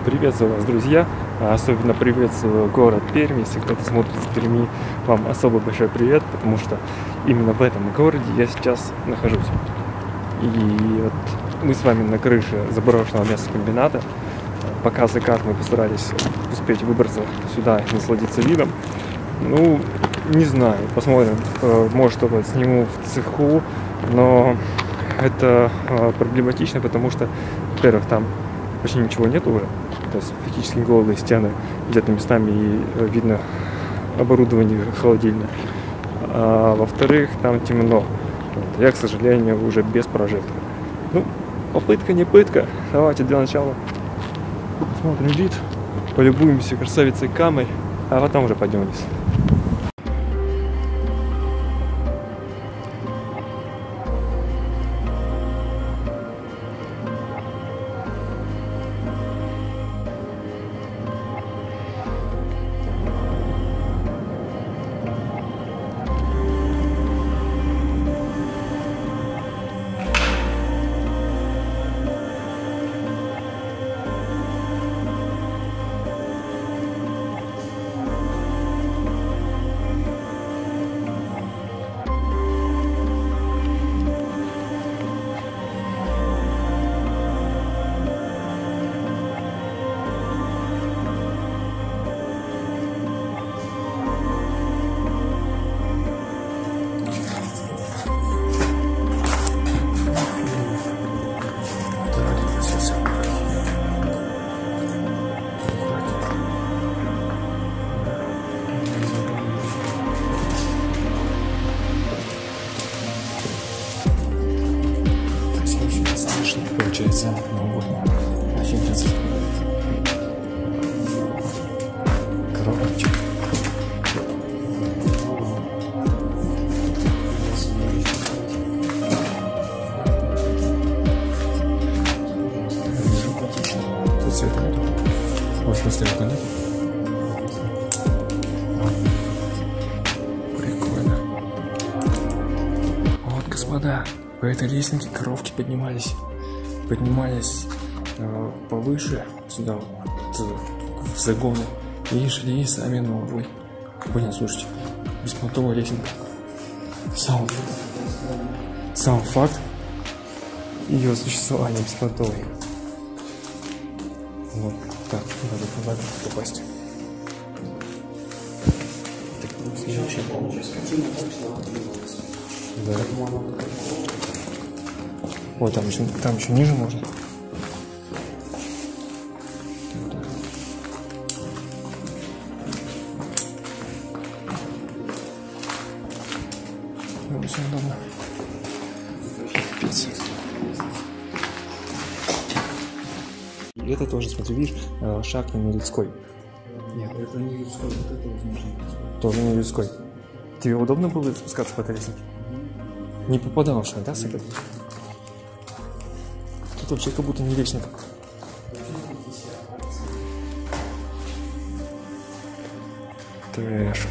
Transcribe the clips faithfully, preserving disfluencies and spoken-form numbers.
Приветствую вас, друзья! Особенно приветствую город Пермь. Если кто-то смотрит с Перми, вам особо большой привет, потому что именно в этом городе я сейчас нахожусь. И вот мы с вами на крыше заброшенного мясокомбината. Пока закат, мы постарались успеть выбраться сюда и насладиться видом. Ну, не знаю, посмотрим, может, что-то сниму в цеху, но это проблематично, потому что, во-первых, там почти ничего нет уже, то есть фактически голые стены, где-то местами и видно оборудование холодильное. А во-вторых, там темно. Вот. Я, к сожалению, уже без прожектора. Ну, попытка не пытка. Давайте для начала посмотрим вид, полюбуемся красавицей Камой, а потом уже пойдем вниз. Получается новогодняя офигенная коробочка. Тут света нету. Вот, в смысле, окна нету. Прикольно. Вот, господа, по этой лестнице коровки поднимались. Поднимались э, повыше, сюда, вот, в загоны, и шли сами на убой. Блин, слушайте, беспонтовая лестница. Сам, сам факт ее существования беспонтовой. Вот, так, надо туда попасть. Так, да. Ой, там еще, там еще ниже можно. Очень удобно. Пицца. И это тоже, смотри, видишь, шаг не людской. Нет, это не людской, вот это возможно. Тоже не людской. Тебе удобно было спускаться по этой лестнице? Не попадал в шаг, да, сыграть? Тут вообще как будто не вечник. Трэш.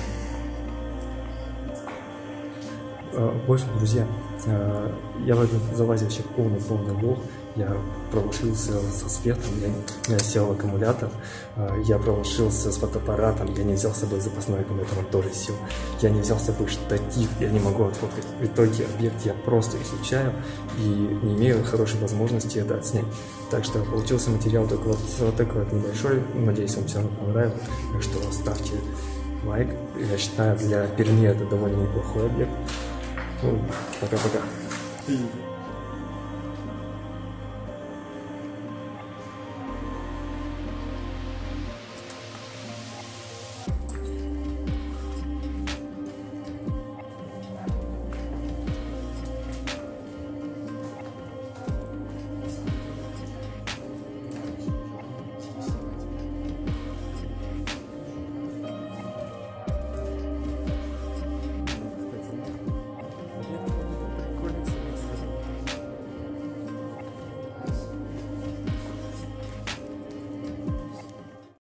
В общем, друзья, я в этом залазе вообще полный-полный лох. Я промышился со светом, я не сел аккумулятор, я промышился с фотоаппаратом, я не взял с собой запасной аккумулятор, он тоже сел. Я не взял с собой штатив, я не могу отфоткать. В итоге объект я просто изучаю и не имею хорошей возможности это отснять. Так что получился материал только вот, вот такой вот небольшой. Надеюсь, вам все равно понравилось. Так что ставьте лайк. Я считаю, для Перми это довольно неплохой объект. Ну, пока-пока.